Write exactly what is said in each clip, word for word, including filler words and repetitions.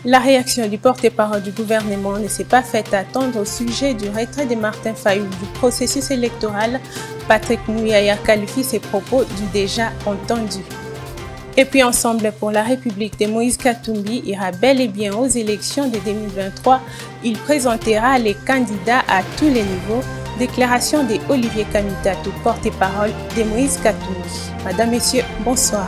La réaction du porte-parole du gouvernement ne s'est pas faite attendre au sujet du retrait de Martin Fayulu du processus électoral. Patrick Muyaya qualifie ses propos du déjà entendu. Et puis Ensemble pour la République de Moïse Katumbi ira bel et bien aux élections de deux mille vingt-trois. Il présentera les candidats à tous les niveaux. Déclaration de Olivier Kamitatou, porte-parole de Moïse Katumbi. Madame, Messieurs, bonsoir.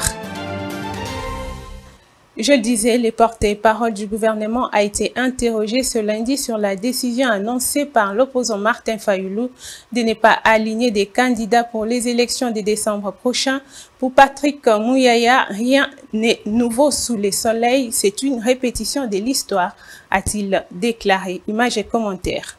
Je le disais, le porte-parole du gouvernement a été interrogé ce lundi sur la décision annoncée par l'opposant Martin Fayulu de ne pas aligner des candidats pour les élections de décembre prochain. Pour Patrick Muyaya, rien n'est nouveau sous le soleil, c'est une répétition de l'histoire, a-t-il déclaré. Images et commentaires.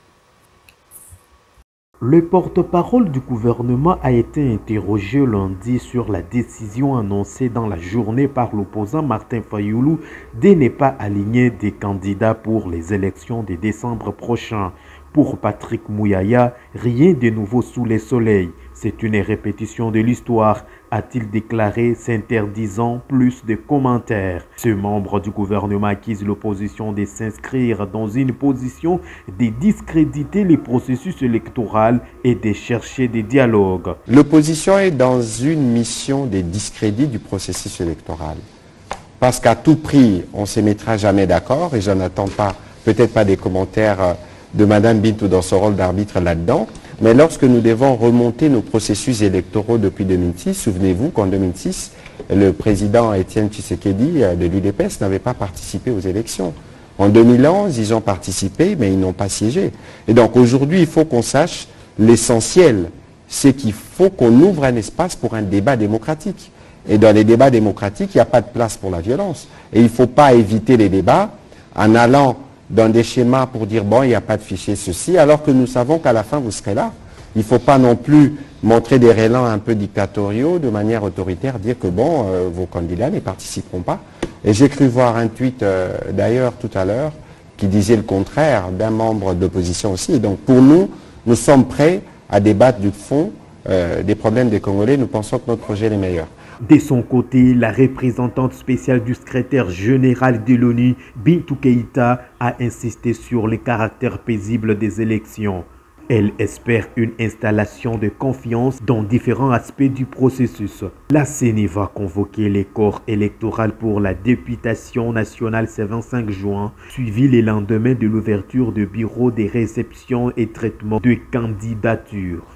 Le porte-parole du gouvernement a été interrogé lundi sur la décision annoncée dans la journée par l'opposant Martin Fayulu de ne pas aligner des candidats pour les élections de décembre prochain. Pour Patrick Muyaya, rien de nouveau sous le soleil. C'est une répétition de l'histoire, a-t-il déclaré, s'interdisant plus de commentaires. Ce membre du gouvernement accuse l'opposition de s'inscrire dans une position de discréditer le processus électoral et de chercher des dialogues. L'opposition est dans une mission de discrédit du processus électoral. Parce qu'à tout prix, on ne se mettra jamais d'accord, et je n'attends pas, peut-être pas des commentaires de Madame Bintou dans son rôle d'arbitre là-dedans. Mais lorsque nous devons remonter nos processus électoraux depuis deux mille six, souvenez-vous qu'en deux mille six, le président Étienne Tshisekedi de l'U D P S n'avait pas participé aux élections. En deux mille onze, ils ont participé, mais ils n'ont pas siégé. Et donc aujourd'hui, il faut qu'on sache l'essentiel, c'est qu'il faut qu'on ouvre un espace pour un débat démocratique. Et dans les débats démocratiques, il n'y a pas de place pour la violence. Et il ne faut pas éviter les débats en allant dans des schémas pour dire, bon, il n'y a pas de fichier ceci, alors que nous savons qu'à la fin, vous serez là. Il ne faut pas non plus montrer des relents un peu dictatoriaux, de manière autoritaire, dire que, bon, euh, vos candidats ne participeront pas. Et j'ai cru voir un tweet, euh, d'ailleurs, tout à l'heure, qui disait le contraire d'un membre d'opposition aussi. Et donc, pour nous, nous sommes prêts à débattre du fond euh, des problèmes des Congolais. Nous pensons que notre projet est le meilleur. De son côté, la représentante spéciale du secrétaire général de l'ONU, Bintou Keïta, a insisté sur le caractère paisible des élections. Elle espère une installation de confiance dans différents aspects du processus. La C E N I va convoquer les corps électoraux pour la députation nationale ce vingt-cinq juin, suivi le lendemain de l'ouverture du bureau de réception et traitement de candidatures.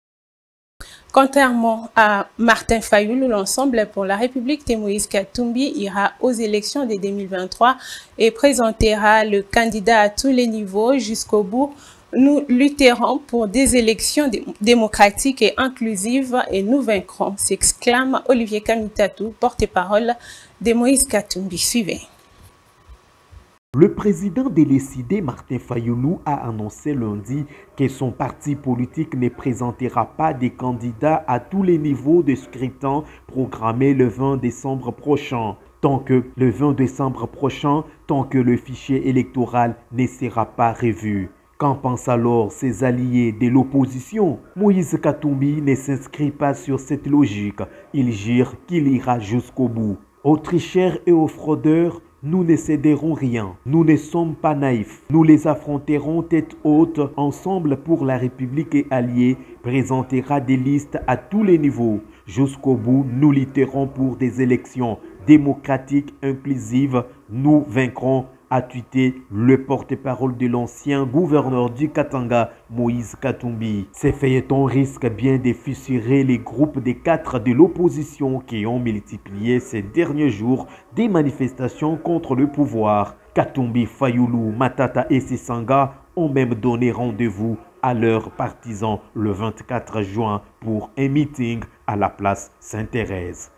Contrairement à Martin Fayulu, l'Ensemble pour la République de Moïse Katumbi ira aux élections de deux mille vingt-trois et présentera le candidat à tous les niveaux jusqu'au bout. Nous lutterons pour des élections démocratiques et inclusives et nous vaincrons, s'exclame Olivier Kamitatou, porte-parole de Moïse Katumbi. Suivez. Le président de l'E C D, Martin Fayulu, a annoncé lundi que son parti politique ne présentera pas de candidats à tous les niveaux de scrutin programmés le vingt décembre prochain. Tant que le vingt décembre prochain, tant que le fichier électoral ne sera pas revu. Qu'en pensent alors ses alliés de l'opposition? Moïse Katumbi ne s'inscrit pas sur cette logique. Il jure qu'il ira jusqu'au bout. Aux tricheurs et aux fraudeurs, nous ne céderons rien. Nous ne sommes pas naïfs. Nous les affronterons tête haute. Ensemble pour la République et alliés présentera des listes à tous les niveaux. Jusqu'au bout, nous lutterons pour des élections démocratiques, inclusives. Nous vaincrons, a tweeté le porte-parole de l'ancien gouverneur du Katanga, Moïse Katumbi. Ces feuilletons risquent bien de fissurer les groupes des quatre de l'opposition qui ont multiplié ces derniers jours des manifestations contre le pouvoir. Katumbi, Fayulu, Matata et Sisanga ont même donné rendez-vous à leurs partisans le vingt-quatre juin pour un meeting à la place Sainte-Thérèse.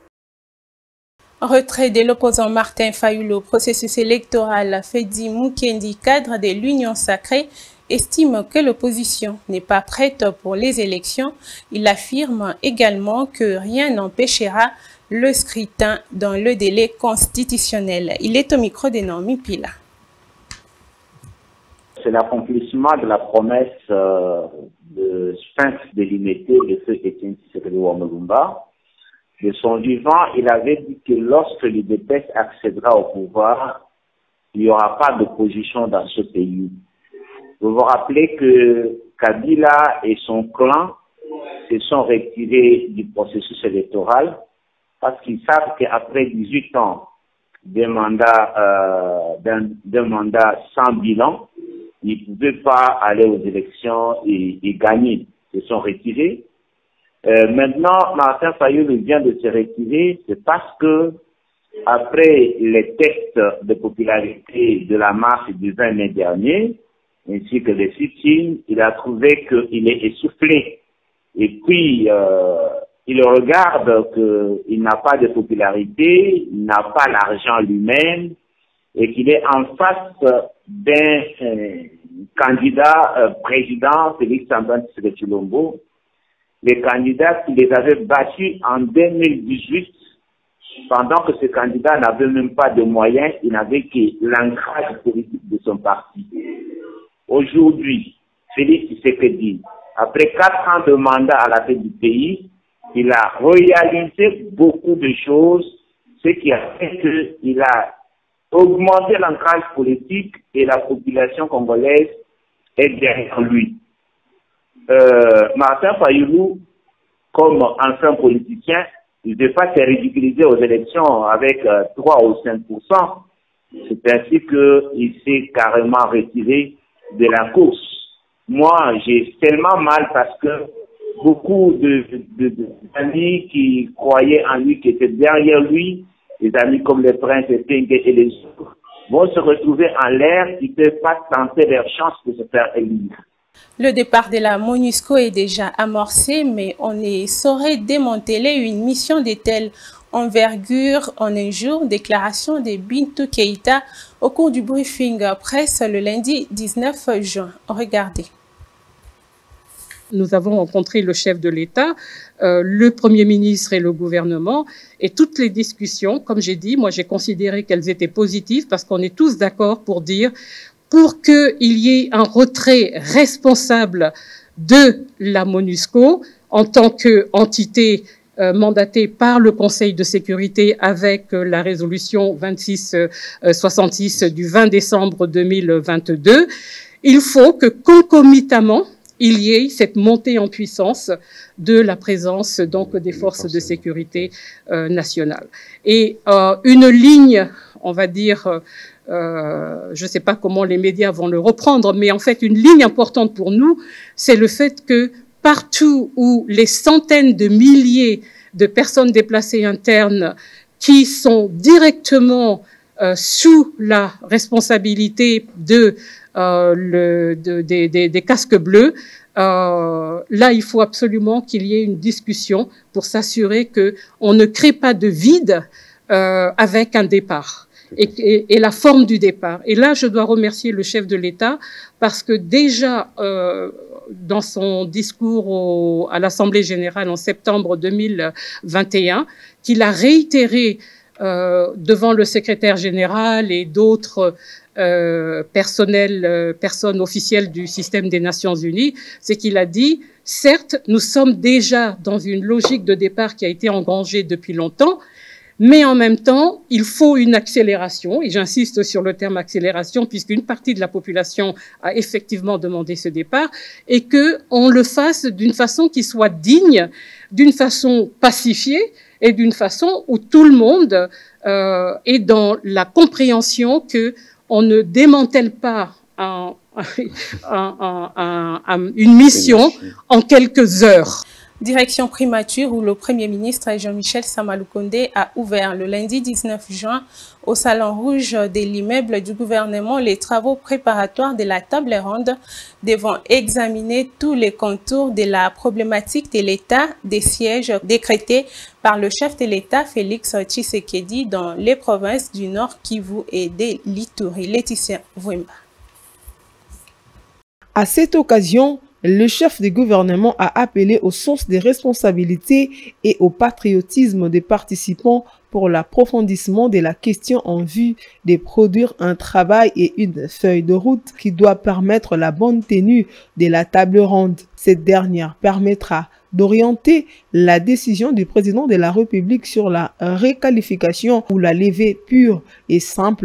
Retrait de l'opposant Martin Fayulu au processus électoral, Fedi Mukendi, cadre de l'Union sacrée, estime que l'opposition n'est pas prête pour les élections. Il affirme également que rien n'empêchera le scrutin dans le délai constitutionnel. Il est au micro de Naomi Pila. C'est l'accomplissement de la promesse euh, de sphinx délimité de ceux Étienne Tshisekedi Wamulumba. De son vivant, il avait dit que lorsque l'U D P S accédera au pouvoir, il n'y aura pas d'opposition dans ce pays. Vous vous rappelez que Kabila et son clan se sont retirés du processus électoral parce qu'ils savent qu'après dix-huit ans d'un mandat, euh, d'un, d'un mandat sans bilan, ils ne pouvaient pas aller aux élections et, et gagner. Ils se sont retirés. Euh, maintenant, Martin Fayulu vient de se retirer, c'est parce que après les tests de popularité de la marche du vingt mai dernier, ainsi que les sit-ins, il a trouvé qu'il est essoufflé. Et puis, euh, il regarde qu'il n'a pas de popularité, il n'a pas l'argent lui-même, et qu'il est en face d'un euh, candidat euh, président, Félix Antoine Tshisekedi Tshilombo, les candidats qui les avaient battus en deux mille dix-huit, pendant que ce candidat n'avait même pas de moyens, il n'avait que l'ancrage politique de son parti. Aujourd'hui, Félix Tshisekedi, après quatre ans de mandat à la tête du pays, il a réalisé beaucoup de choses, ce qui a fait qu'il a augmenté l'ancrage politique et la population congolaise est derrière lui. Euh, Martin Fayulu, comme ancien politicien, il ne veut pas se ridiculiser aux élections avec euh, trois ou cinq pour cent. C'est ainsi qu'il s'est carrément retiré de la course. Moi, j'ai tellement mal parce que beaucoup de, de, de, d'amis qui croyaient en lui, qui étaient derrière lui, des amis comme le prince Tengue et les autres, vont se retrouver en l'air, ils ne peuvent pas tenter leur chance de se faire élire. Le départ de la MONUSCO est déjà amorcé, mais on ne saurait démanteler une mission de telle envergure en un jour. Déclaration de Bintou Keïta au cours du briefing presse le lundi dix-neuf juin. Regardez. Nous avons rencontré le chef de l'État, euh, le Premier ministre et le gouvernement, et toutes les discussions, comme j'ai dit, moi j'ai considéré qu'elles étaient positives parce qu'on est tous d'accord pour dire pour qu'il y ait un retrait responsable de la MONUSCO en tant qu'entité euh, mandatée par le Conseil de sécurité avec euh, la résolution vingt-six soixante-six du vingt décembre deux mille vingt-deux, il faut que concomitamment il y ait cette montée en puissance de la présence donc des forces de sécurité euh, nationales. Et euh, une ligne, on va dire, euh, je ne sais pas comment les médias vont le reprendre, mais en fait une ligne importante pour nous, c'est le fait que partout où les centaines de milliers de personnes déplacées internes qui sont directement euh, sous la responsabilité de Euh, le, de, de, de, des casques bleus, euh, là, il faut absolument qu'il y ait une discussion pour s'assurer que on ne crée pas de vide euh, avec un départ et, et, et la forme du départ. Et là, je dois remercier le chef de l'État parce que déjà, euh, dans son discours au, à l'Assemblée générale en septembre deux mille vingt et un, qu'il a réitéré euh, devant le secrétaire général et d'autres Euh, personnel, euh, personne officielle du système des Nations Unies, c'est qu'il a dit, certes, nous sommes déjà dans une logique de départ qui a été engagée depuis longtemps, mais en même temps, il faut une accélération, et j'insiste sur le terme accélération, puisqu'une partie de la population a effectivement demandé ce départ, et qu'on le fasse d'une façon qui soit digne, d'une façon pacifiée, et d'une façon où tout le monde euh, est dans la compréhension que on ne démantèle pas un, un, un, un, un, une mission en quelques heures. Direction primature où le Premier ministre Jean-Michel Samaloukonde a ouvert le lundi dix-neuf juin au Salon Rouge de l'immeuble du gouvernement les travaux préparatoires de la table ronde devant examiner tous les contours de la problématique de l'état des sièges décrétés par le chef de l'État Félix Tshisekedi dans les provinces du Nord Kivu et de l'Ituri. Laetitia Vouemba. À cette occasion, le chef du gouvernement a appelé au sens des responsabilités et au patriotisme des participants pour l'approfondissement de la question en vue de produire un travail et une feuille de route qui doit permettre la bonne tenue de la table ronde. Cette dernière permettra d'orienter la décision du président de la République sur la requalification ou la levée pure et simple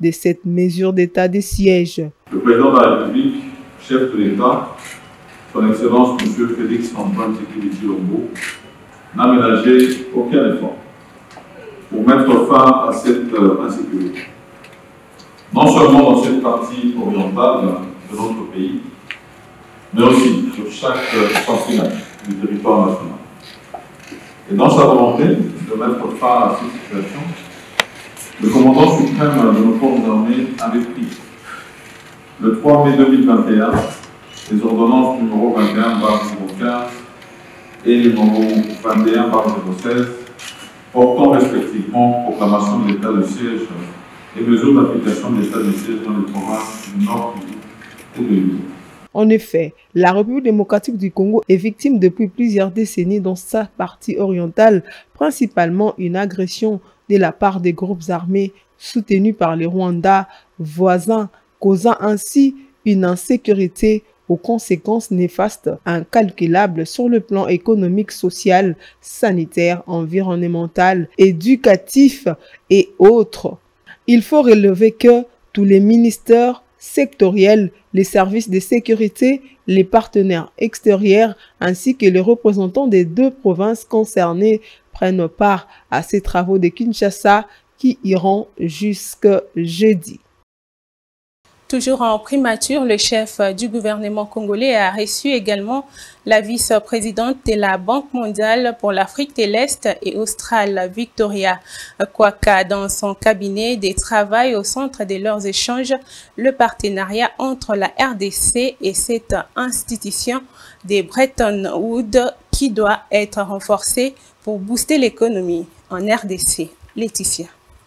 de cette mesure d'état de siège. Le président de la République, chef de l'État, son Excellence M. Félix Antoine Tshisekedi Tshilombo, n'a ménagé aucun effort pour mettre fin à cette euh, insécurité. Non seulement dans cette partie orientale de notre pays, mais aussi sur chaque centimètre du territoire national. Et dans sa volonté de mettre fin à cette situation, le commandant suprême de nos forces armées avait pris le trois mai deux mille vingt et un les ordonnances numéro vingt et un barre zéro quinze et numéro vingt et un barre zéro seize portant respectivement proclamation de l'état de siège et mesures d'application de l'état de siège dans les provinces du Nord et de l'Île. En effet, la République démocratique du Congo est victime depuis plusieurs décennies dans sa partie orientale, principalement une agression de la part des groupes armés soutenus par les Rwandais voisins, causant ainsi une insécurité aux conséquences néfastes incalculables sur le plan économique, social, sanitaire, environnemental, éducatif et autres. Il faut relever que tous les ministères sectoriels, les services de sécurité, les partenaires extérieurs ainsi que les représentants des deux provinces concernées prennent part à ces travaux de Kinshasa qui iront jusque jeudi. Toujours en primature, le chef du gouvernement congolais a reçu également la vice-présidente de la Banque mondiale pour l'Afrique de l'Est et australe, Victoria Kwaka, dans son cabinet de travail au centre de leurs échanges, le partenariat entre la R D C et cette institution de Bretton Woods qui doit être renforcée pour booster l'économie en R D C. Laetitia.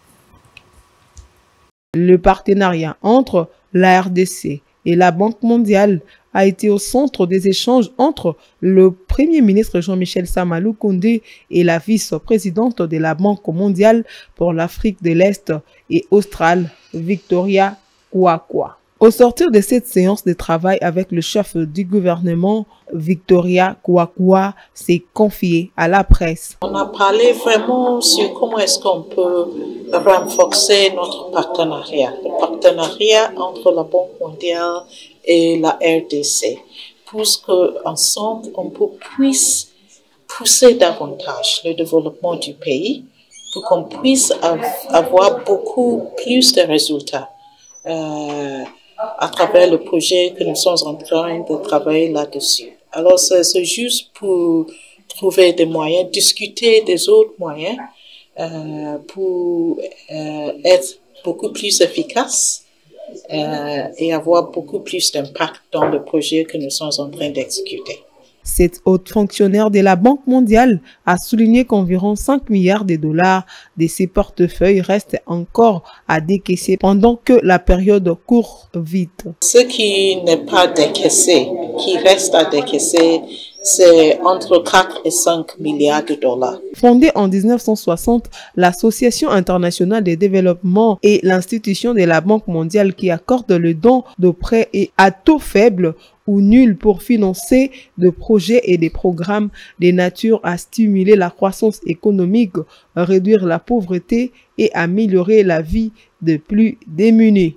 Le partenariat entre la R D C et la Banque mondiale a été au centre des échanges entre le Premier ministre Jean-Michel Samalou Koundé et la vice-présidente de la Banque mondiale pour l'Afrique de l'Est et australe, Victoria Kwaka. Au sortir de cette séance de travail avec le chef du gouvernement, Victoria Kwaka s'est confiée à la presse. On a parlé vraiment sur comment est-ce qu'on peut renforcer notre partenariat, le partenariat entre la Banque mondiale et la R D C, pour qu'ensemble on puisse pousser davantage le développement du pays, pour qu'on puisse avoir beaucoup plus de résultats. Euh, à travers le projet que nous sommes en train de travailler là-dessus. Alors, c'est juste pour trouver des moyens, discuter des autres moyens euh, pour euh, être beaucoup plus efficace euh, et avoir beaucoup plus d'impact dans le projet que nous sommes en train d'exécuter. Cette haute fonctionnaire de la Banque mondiale a souligné qu'environ cinq milliards de dollars de ses portefeuilles restent encore à décaisser pendant que la période court vite. Ce qui n'est pas décaissé, qui reste à décaisser, c'est entre quatre et cinq milliards de dollars. Fondée en mille neuf cent soixante, l'Association internationale de développement est l'institution de la Banque mondiale qui accorde le don de prêts et à taux faible ou nul pour financer des projets et des programmes de nature à stimuler la croissance économique, réduire la pauvreté et améliorer la vie des plus démunis.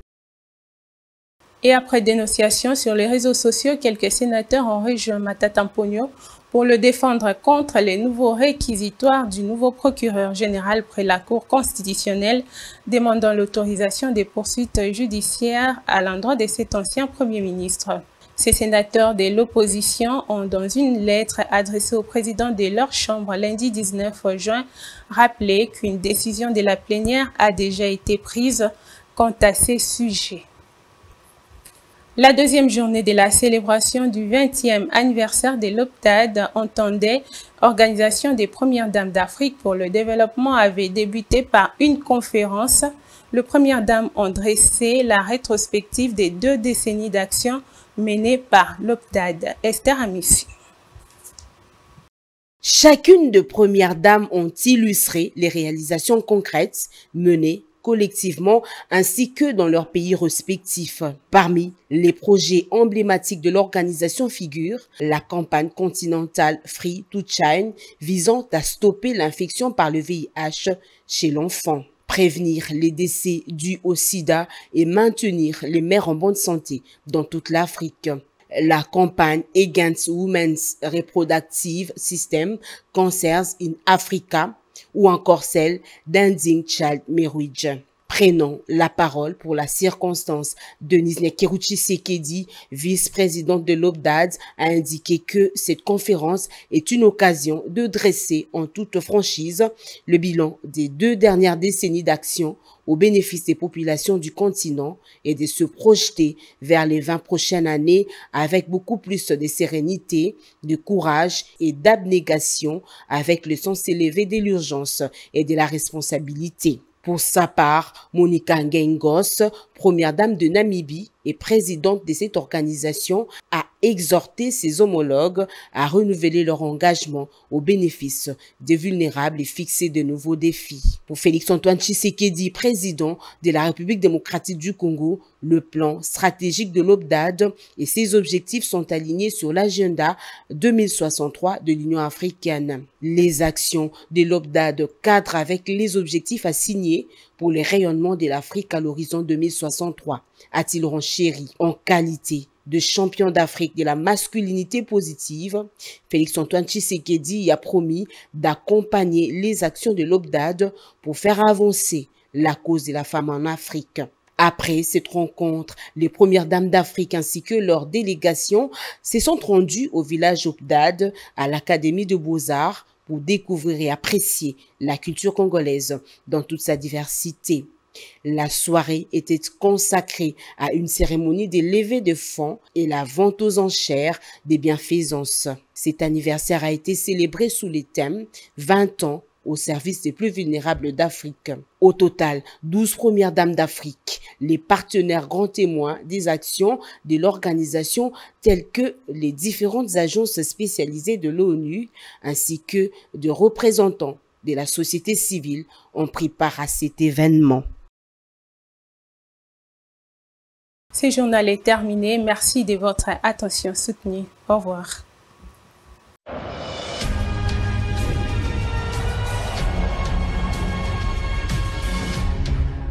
Et après dénonciation sur les réseaux sociaux, quelques sénateurs ont rejoint Matata Mponyo pour le défendre contre les nouveaux réquisitoires du nouveau procureur général près la Cour constitutionnelle, demandant l'autorisation des poursuites judiciaires à l'endroit de cet ancien Premier ministre. Ces sénateurs de l'opposition ont, dans une lettre adressée au président de leur chambre lundi dix-neuf juin, rappelé qu'une décision de la plénière a déjà été prise quant à ces sujets. La deuxième journée de la célébration du vingtième anniversaire de l'OPTAD, entendait Organisation des Premières Dames d'Afrique pour le développement, avait débuté par une conférence. Les Premières Dames ont dressé la rétrospective des deux décennies d'action menées par l'OPTAD. Esther Amissi. Chacune des Premières Dames ont illustré les réalisations concrètes menées collectivement ainsi que dans leurs pays respectifs. Parmi les projets emblématiques de l'organisation figure la campagne continentale Free to Child visant à stopper l'infection par le V I H chez l'enfant. prévenir les décès dus au sida et maintenir les mères en bonne santé dans toute l'Afrique. La campagne Against Women's Reproductive System Cancers in Africa ou encore celle d'Ending Child Marriage. Prenant la parole pour la circonstance, Denise Nyekeru Tshisekedi, vice-présidente de l'O B D A D, a indiqué que cette conférence est une occasion de dresser en toute franchise le bilan des deux dernières décennies d'action au bénéfice des populations du continent et de se projeter vers les vingt prochaines années avec beaucoup plus de sérénité, de courage et d'abnégation avec le sens élevé de l'urgence et de la responsabilité. Pour sa part, Monica Ngengos, première dame de Namibie et présidente de cette organisation, a exhorté ses homologues à renouveler leur engagement au bénéfice des vulnérables et fixer de nouveaux défis. Pour Félix-Antoine Tshisekedi, président de la République démocratique du Congo, le plan stratégique de l'O B D A D et ses objectifs sont alignés sur l'agenda deux mille soixante-trois de l'Union africaine. Les actions de l'O B D A D cadrent avec les objectifs assignés pour le rayonnement de l'Afrique à l'horizon deux mille soixante-trois, a-t-il renchéri. En qualité de champion d'Afrique de la masculinité positive, Félix-Antoine Tshisekedi a promis d'accompagner les actions de l'O B D A D pour faire avancer la cause de la femme en Afrique. Après cette rencontre, les premières dames d'Afrique ainsi que leurs délégations se sont rendues au village O B D A D à l'Académie de Beaux-Arts pour découvrir et apprécier la culture congolaise dans toute sa diversité. La soirée était consacrée à une cérémonie de levée de fonds et la vente aux enchères des bienfaisances. Cet anniversaire a été célébré sous les thèmes vingt ans au service des plus vulnérables d'Afrique. Au total, douze premières dames d'Afrique, les partenaires grands témoins des actions de l'organisation telles que les différentes agences spécialisées de l'ONU ainsi que de représentants de la société civile ont pris part à cet événement. Ce journal est terminé. Merci de votre attention soutenue. Au revoir.